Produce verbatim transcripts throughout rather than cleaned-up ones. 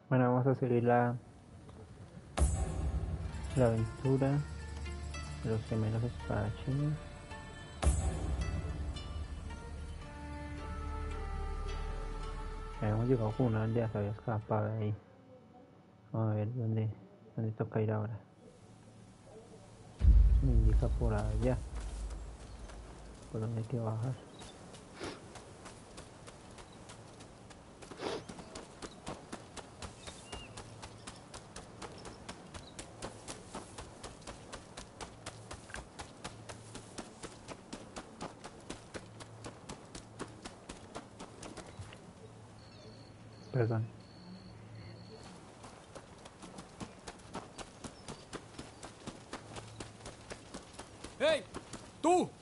Bueno, vamos a seguir la, la aventura de los gemelos espadachines. Habíamos llegado con una aldea, se había escapado de ahí. Vamos a ver dónde, dónde toca ir ahora. Me indica por allá. Por donde hay que bajar. Perdón. ¡Hey! ¡Tú!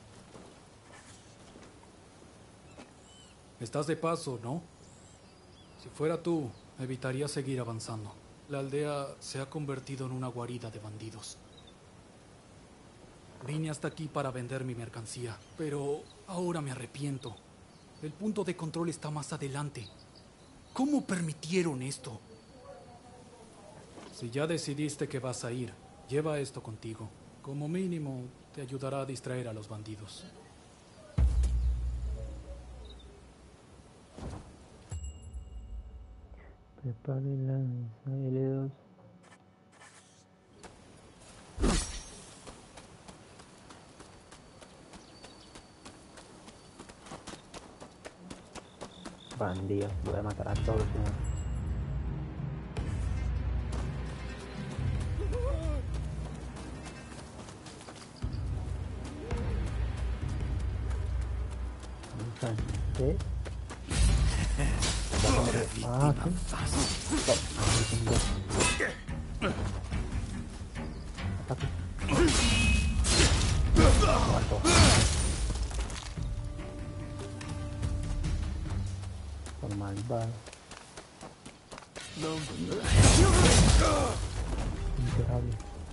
Estás de paso, ¿no? Si fuera tú, evitaría seguir avanzando. La aldea se ha convertido en una guarida de bandidos. Vine hasta aquí para vender mi mercancía, pero ahora me arrepiento. El punto de control está más adelante. ¿Cómo permitieron esto? Si ya decidiste que vas a ir, lleva esto contigo. Como mínimo, te ayudará a distraer a los bandidos. Prepare la mesa L dos. Bandidos, voy a matar a todos, señor. ¿Qué? Ah, ¿qué? Ataque. Muerto. Por malvado. Miserable.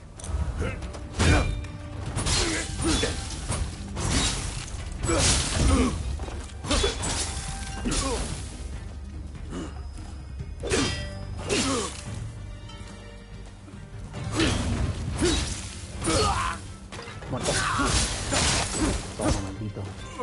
Muerto. Toma, maldito.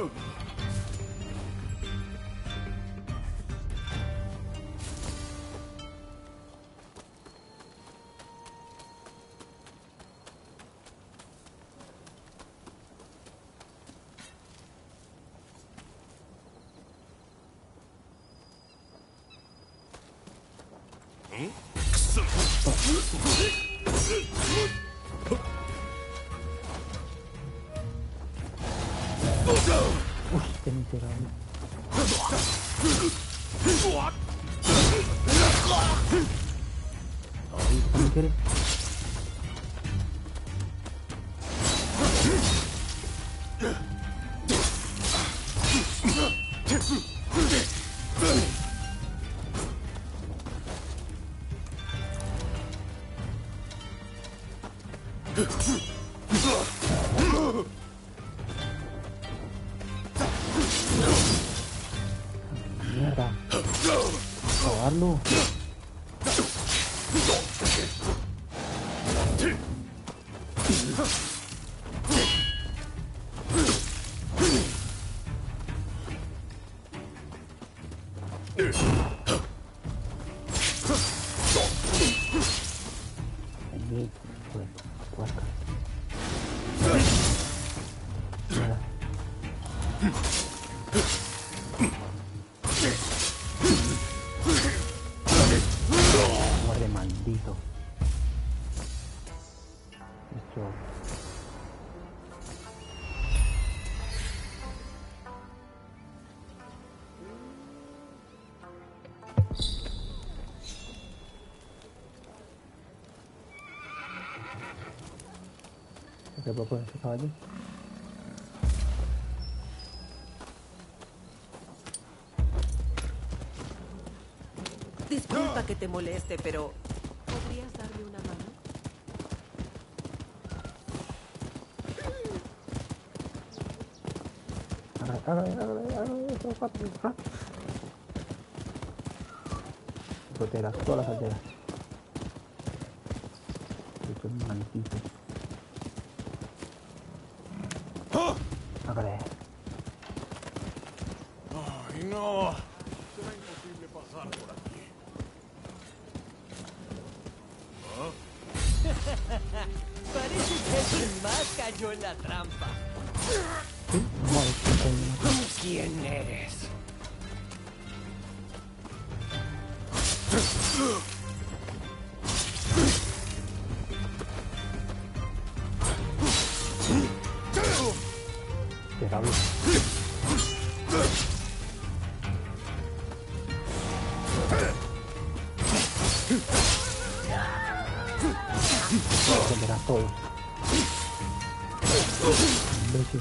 Uy, qué miserable. Ay, ¿cómo quieres? Mierda. Probarlo. Ahí, pues, puerca. Mierda. Muerde, maldito. Esto. ¿Qué puedo poner ese caballo? Disculpa que te moleste, pero ¿podrías darme una mano? Hágale, hágale, hágale, hágale, eso, rápido, rápido. azoteras, todas las azoteras. Esto es maldito. Acá. Ay, no. Será imposible pasar por aquí. ¿Ah? Parece que alguien más cayó en la trampa. ¿Sí? No, es que ¿Quién eres? Miserable. Entenderás todo. Imbécil.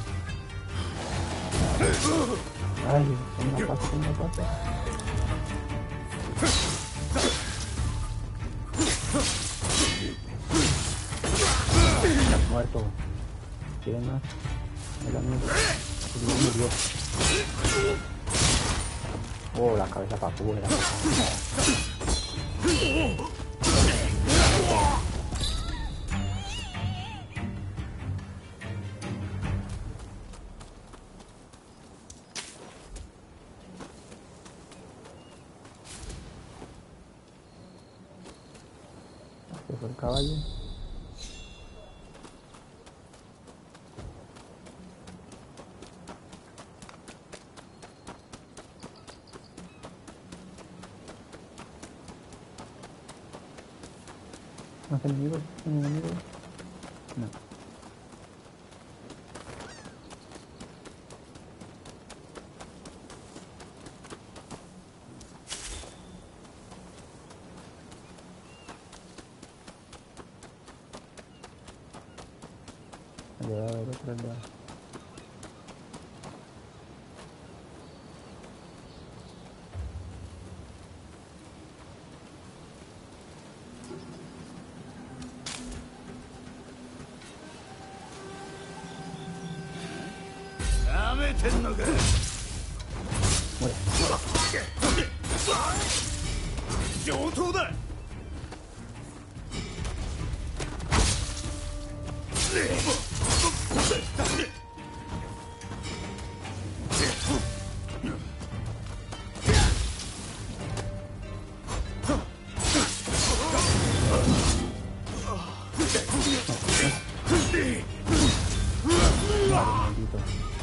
Ay, una pata, una pata. Muerto. ¿Quieren más? El amigo. El murió. Oh, la cabeza para afuera. Se fue el caballo. ¿Más enemigos? ¿Un enemigo? No. Debe haber otra aldea. Muere. Vale, maldito.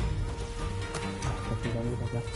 Aquí la vida ya.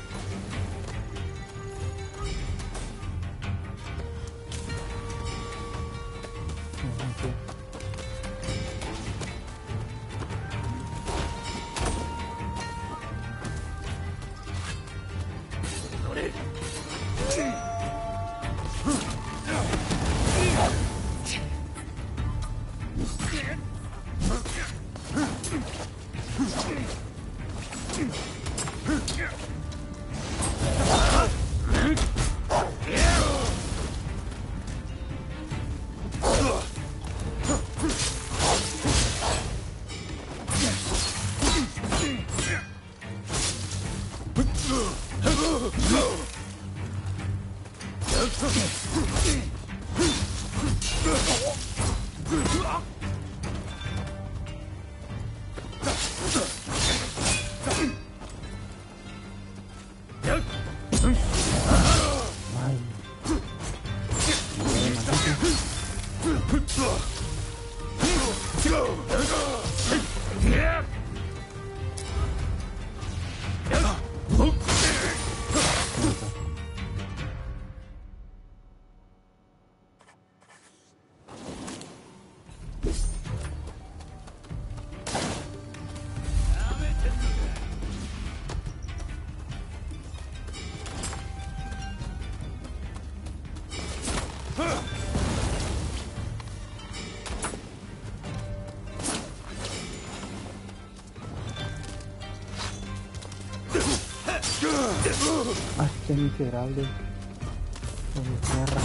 Ah, este miserable. Con mi tierra.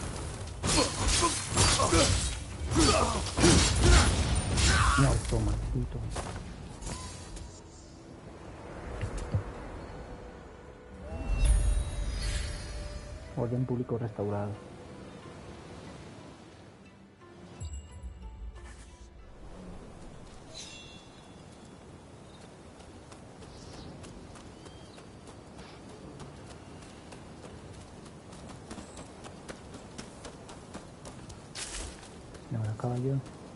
Muerto, maldito. Orden público restaurado. Y ahora caballo.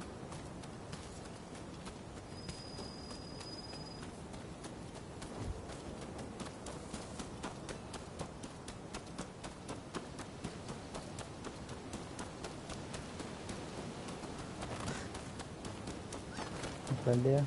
Otra aldea.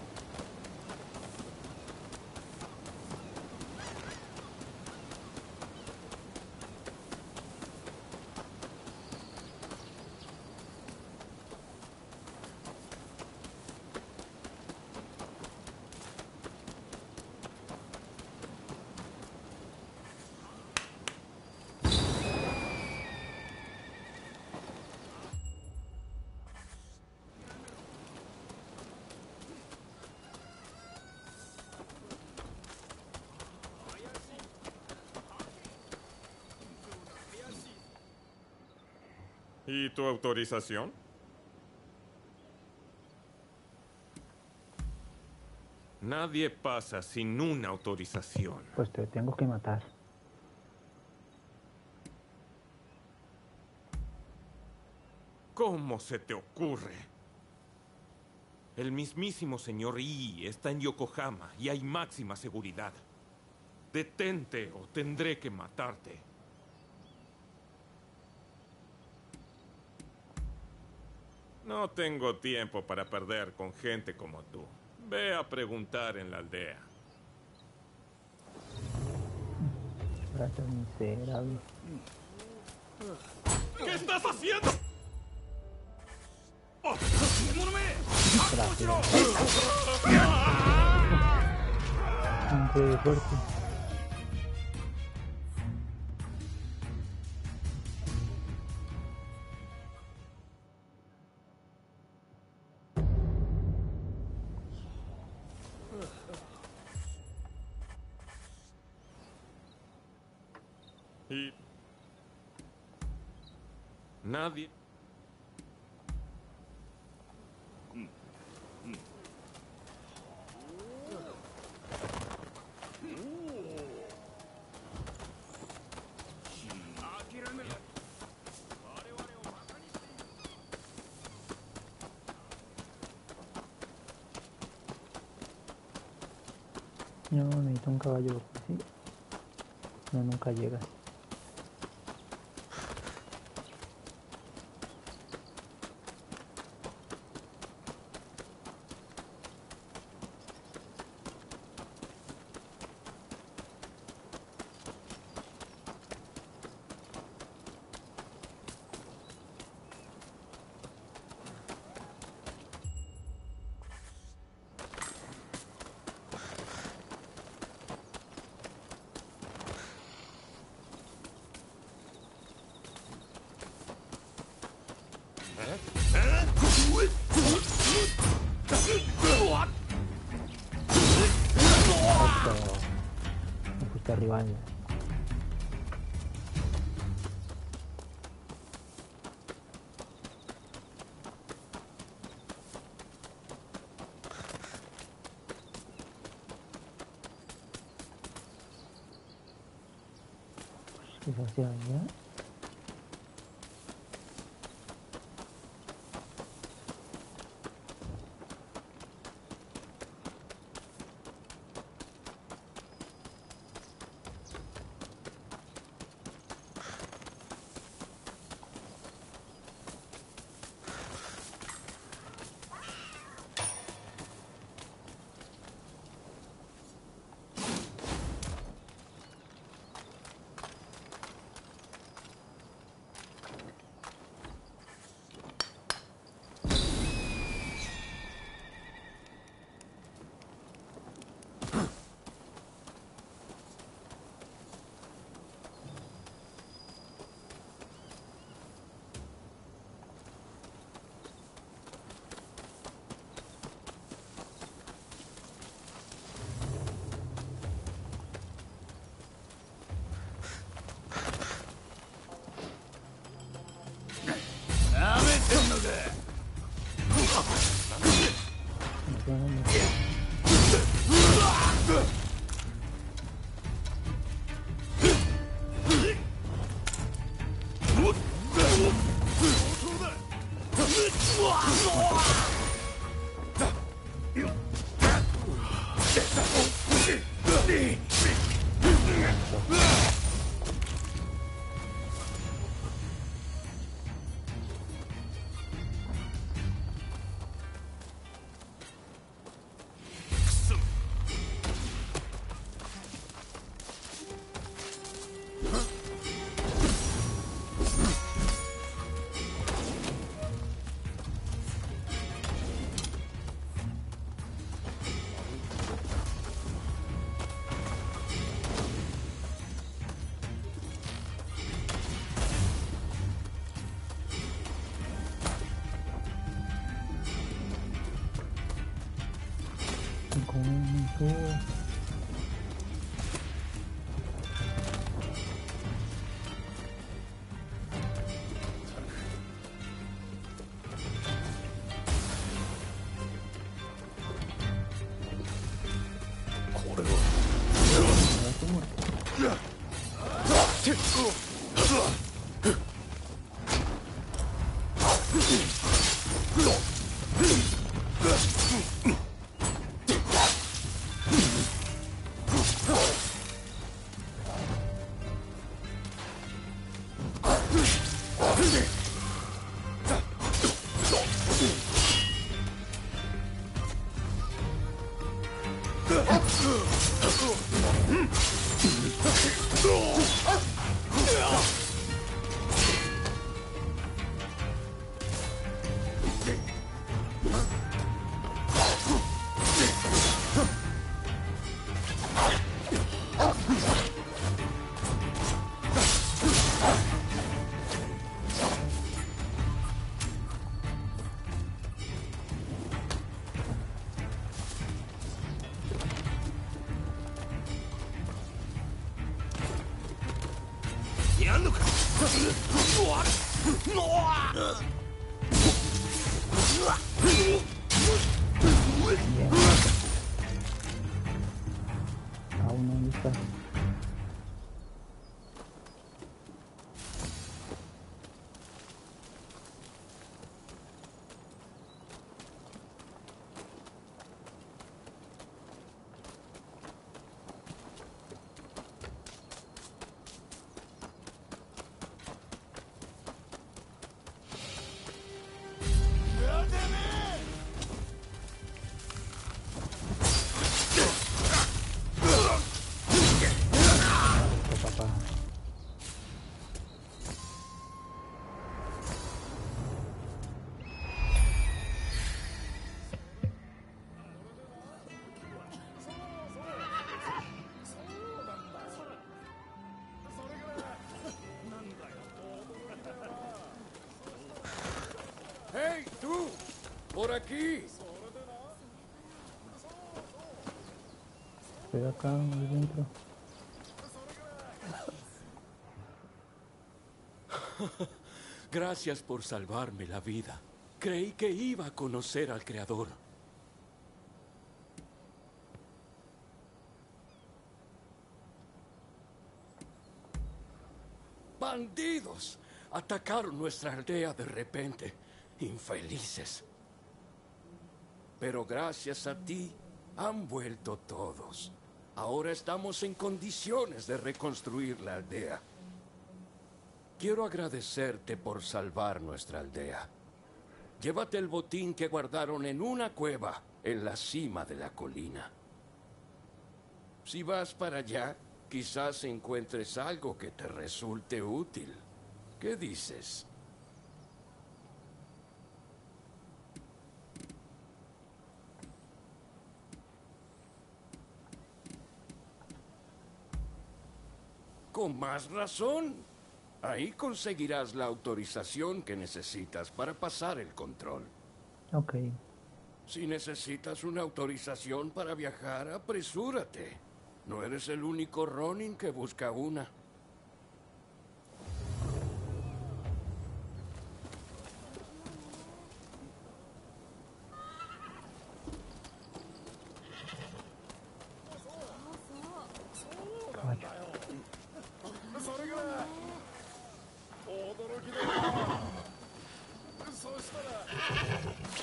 ¿Y tu autorización? Nadie pasa sin una autorización. Pues te tengo que matar. ¿Cómo se te ocurre? El mismísimo señor Yi está en Yokohama y hay máxima seguridad. Detente o tendré que matarte. No tengo tiempo para perder con gente como tú. Ve a preguntar en la aldea. Gracias, miserable. ¿Qué estás haciendo? Hombre fuerte. Y nadie. No, necesito un caballo, sí. No, nunca llega. Me fuiste arriba. ¿Qué se hacía allá? Aún no está. ¡Hey, tú! ¡Por aquí! Estoy acá dentro. Gracias por salvarme la vida. Creí que iba a conocer al Creador. ¡Bandidos! Atacaron nuestra aldea de repente. Infelices. Pero gracias a ti, han vuelto todos. Ahora estamos en condiciones de reconstruir la aldea. Quiero agradecerte por salvar nuestra aldea. Llévate el botín que guardaron en una cueva en la cima de la colina. Si vas para allá, quizás encuentres algo que te resulte útil. ¿Qué dices? Con más razón. Ahí conseguirás la autorización que necesitas para pasar el control. Ok. Si necesitas una autorización para viajar, apresúrate. No eres el único Ronin que busca una. Caballo.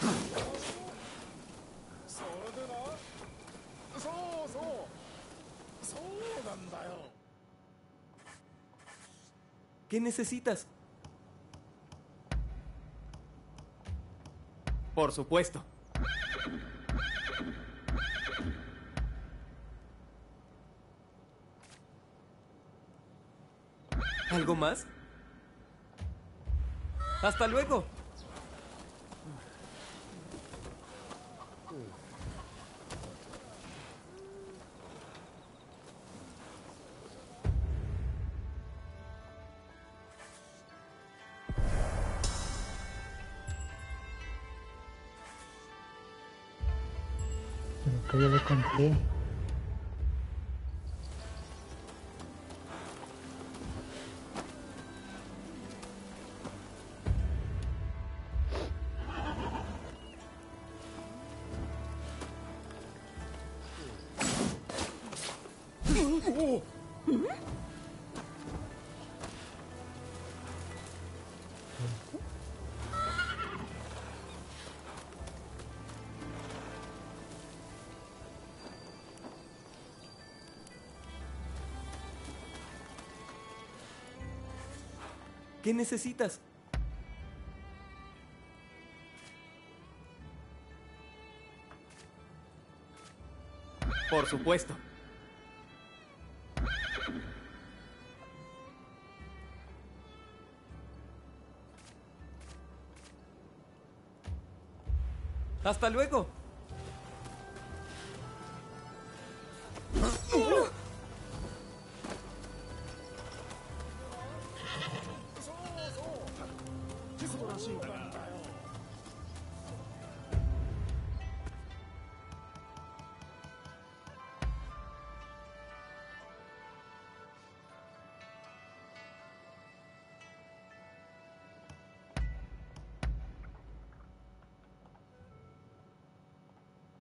¿Qué necesitas? Por supuesto. ¿Algo más? ¡Hasta luego! Pero que yo le compré. ¿Qué necesitas? Por supuesto. ¡Hasta luego!